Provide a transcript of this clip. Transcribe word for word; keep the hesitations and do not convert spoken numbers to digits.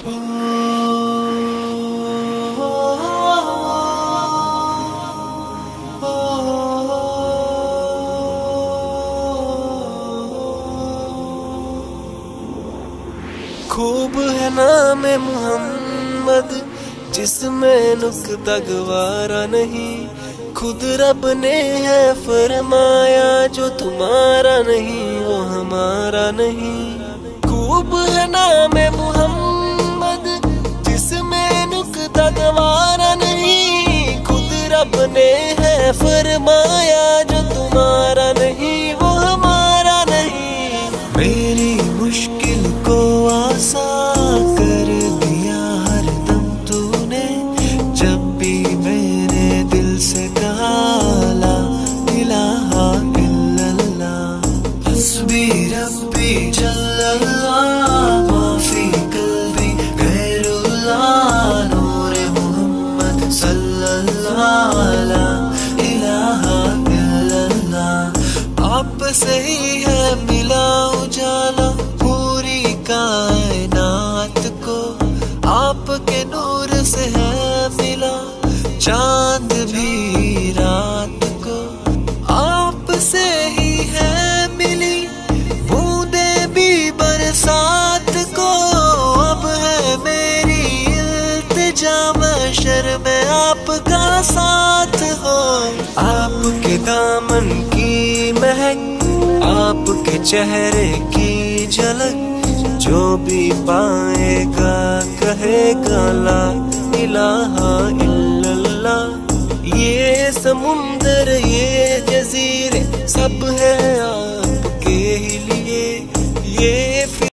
खूब है नाम मोहम्मद जिसमें नुक्ता गवारा नहीं, खुद रब ने है फरमाया जो तुम्हारा नहीं वो हमारा नहीं। खूब है नाम मोहम्मद जिसमें नुक्ता गवारा नहीं, खुद रब ने है फरमाया जो तुम्हारा नहीं वो हमारा नहीं। मेरी मुश्किल को आसान कर दिया हर दम तूने, जब भी मेरे दिल से कहा ला इलाहा इल्लल्लाह। हस्बी रब्बी जल्लल्लाह माफी कल्बी गैरुल्लाह, नूरे मोहम्मद सल्लल्लाह ला इलाहा इल्लल्लाह। आप से ही है मिला उजाला पूरी कायनात को, आपके नूर से है मिला चांद भी रात को। आप से ही है मिली बूंदे भी बरसात को, अब है मेरी इल्तिजा महशर में आपका साथ हो। आपके दामन की महक, आपके चेहरे की झलक, जो भी पाएगा कहेगा ला इलाहा इल्लल्लाह। ये समुंदर ये जजीरे सब है आपके ही लिए, ये